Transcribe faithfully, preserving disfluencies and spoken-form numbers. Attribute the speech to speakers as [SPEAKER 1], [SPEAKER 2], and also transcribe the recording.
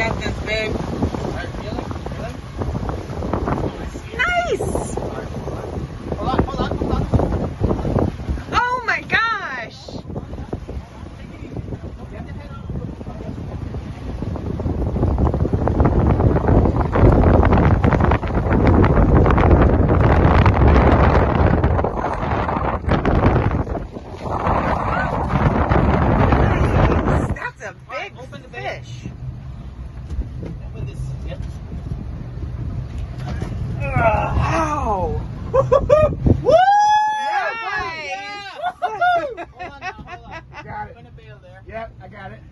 [SPEAKER 1] got this, babe.
[SPEAKER 2] Alright, feeling? Feeling?
[SPEAKER 1] Nice!
[SPEAKER 2] Hold on, hold on, hold on.
[SPEAKER 1] Oh my gosh! That's a big
[SPEAKER 2] Open the
[SPEAKER 1] fish.
[SPEAKER 2] Open this. Yep.
[SPEAKER 1] Wow!
[SPEAKER 2] Woo!
[SPEAKER 1] Nice!
[SPEAKER 2] Yeah! Hold on now, hold on.
[SPEAKER 3] Got it.
[SPEAKER 2] Open the bail there.
[SPEAKER 3] Yep, I got it.